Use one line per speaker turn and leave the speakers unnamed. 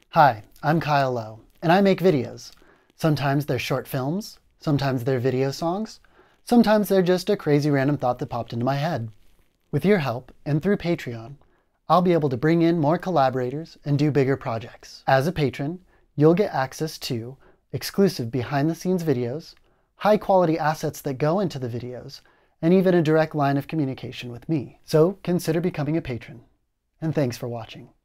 Hi, I'm Kyle Lowe, and I make videos. Sometimes they're short films, sometimes they're video songs, sometimes they're just a crazy random thought that popped into my head. With your help, and through Patreon, I'll be able to bring in more collaborators and do bigger projects. As a patron, you'll get access to exclusive behind-the-scenes videos, high-quality assets that go into the videos, and even a direct line of communication with me. So consider becoming a patron. And thanks for watching.